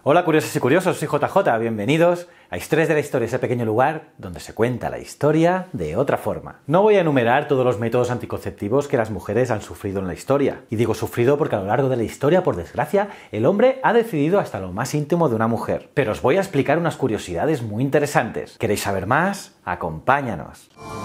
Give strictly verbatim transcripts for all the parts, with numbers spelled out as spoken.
Hola curiosos y curiosos, soy J J, bienvenidos a Historias de la Historia, ese pequeño lugar donde se cuenta la historia de otra forma. No voy a enumerar todos los métodos anticonceptivos que las mujeres han sufrido en la historia. Y digo sufrido porque a lo largo de la historia, por desgracia, el hombre ha decidido hasta lo más íntimo de una mujer. Pero os voy a explicar unas curiosidades muy interesantes. ¿Queréis saber más? Acompáñanos.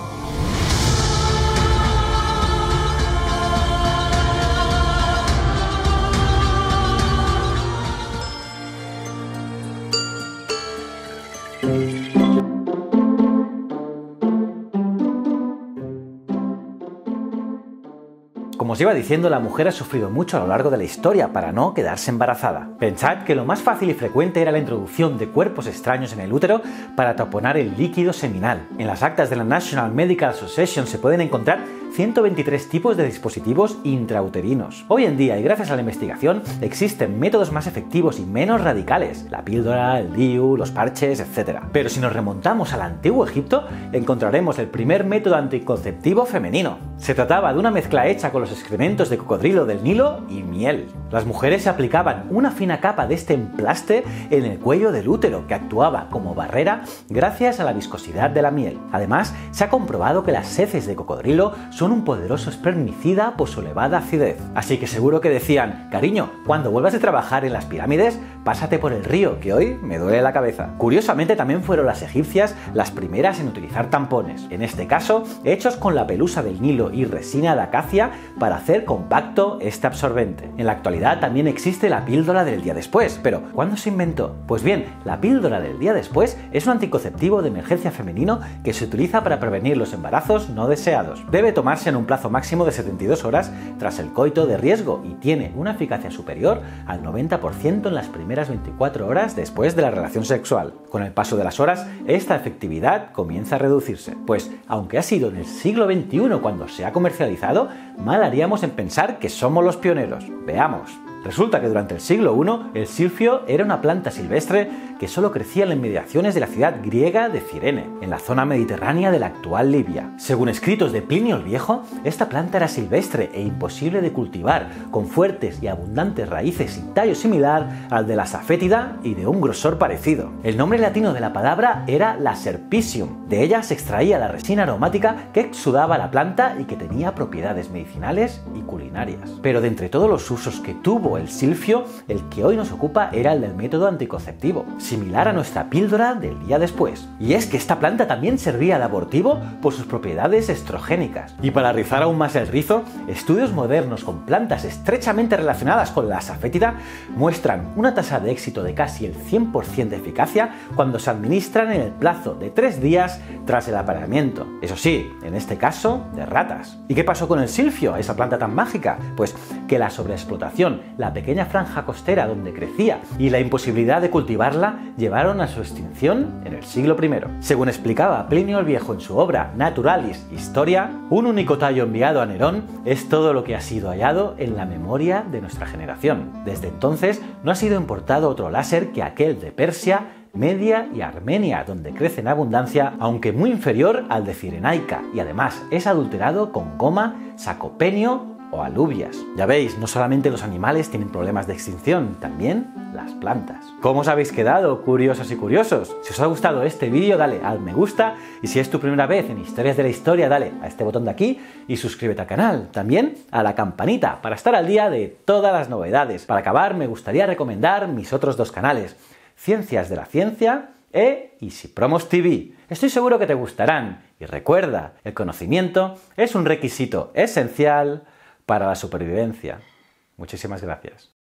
Como os iba diciendo, la mujer ha sufrido mucho a lo largo de la historia para no quedarse embarazada. Pensad que lo más fácil y frecuente era la introducción de cuerpos extraños en el útero para taponar el líquido seminal. En las actas de la National Medical Association se pueden encontrar ciento veintitrés tipos de dispositivos intrauterinos. Hoy en día, y gracias a la investigación, existen métodos más efectivos y menos radicales: la píldora, el D I U, los parches, etcétera. Pero si nos remontamos al antiguo Egipto, encontraremos el primer método anticonceptivo femenino. Se trataba de una mezcla hecha con los excrementos de cocodrilo del Nilo y miel. Las mujeres se aplicaban una fina capa de este emplaste en el cuello del útero, que actuaba como barrera gracias a la viscosidad de la miel. Además, se ha comprobado que las heces de cocodrilo son un poderoso espermicida por su elevada acidez. Así que seguro que decían: cariño, cuando vuelvas de trabajar en las pirámides, pásate por el río, que hoy me duele la cabeza. Curiosamente, también fueron las egipcias las primeras en utilizar tampones, en este caso hechos con la pelusa del Nilo y resina de acacia para hacer compacto este absorbente. En la actualidad también existe la píldora del día después, pero ¿cuándo se inventó? Pues bien, la píldora del día después es un anticonceptivo de emergencia femenino que se utiliza para prevenir los embarazos no deseados. Debe tomarse en un plazo máximo de setenta y dos horas tras el coito de riesgo y tiene una eficacia superior al noventa por ciento en las primeras veinticuatro horas después de la relación sexual. Con el paso de las horas, esta efectividad comienza a reducirse, pues aunque ha sido en el siglo veintiuno cuando se ha comercializado, mal haríamos en pensar que somos los pioneros. Veamos. Resulta que durante el siglo primero el silfio era una planta silvestre que solo crecía en las inmediaciones de la ciudad griega de Cirene, en la zona mediterránea de la actual Libia. Según escritos de Plinio el Viejo, esta planta era silvestre e imposible de cultivar, con fuertes y abundantes raíces y tallo similar al de la safétida y de un grosor parecido. El nombre latino de la palabra era la Serpicium. De ella se extraía la resina aromática que exudaba la planta y que tenía propiedades medicinales y culinarias. Pero de entre todos los usos que tuvo el silfio, el que hoy nos ocupa era el del método anticonceptivo, similar a nuestra píldora del día después. Y es que esta planta también servía de abortivo por sus propiedades estrogénicas. Y para rizar aún más el rizo, estudios modernos con plantas estrechamente relacionadas con la safétida muestran una tasa de éxito de casi el cien por ciento de eficacia cuando se administran en el plazo de tres días tras el apareamiento. Eso sí, en este caso, de ratas. ¿Y qué pasó con el silfio, esa planta tan mágica? Pues que la sobreexplotación, la pequeña franja costera donde crecía y la imposibilidad de cultivarla llevaron a su extinción en el siglo primero. Según explicaba Plinio el Viejo en su obra Naturalis Historia, un único tallo enviado a Nerón es todo lo que ha sido hallado en la memoria de nuestra generación. Desde entonces no ha sido importado otro láser que aquel de Persia, Media y Armenia, donde crece en abundancia, aunque muy inferior al de Cirenaica, y además es adulterado con goma, sacopenio o alubias. Ya veis, no solamente los animales tienen problemas de extinción, también las plantas. ¿Cómo os habéis quedado, curiosos y curiosos? Si os ha gustado este vídeo, dale al me gusta, y si es tu primera vez en Historias de la Historia, dale a este botón de aquí y suscríbete al canal. También a la campanita para estar al día de todas las novedades. Para acabar, me gustaría recomendar mis otros dos canales: Ciencias de la Ciencia e Easy Promos T V. Estoy seguro que te gustarán. Y recuerda, el conocimiento es un requisito esencial para la supervivencia. Muchísimas gracias.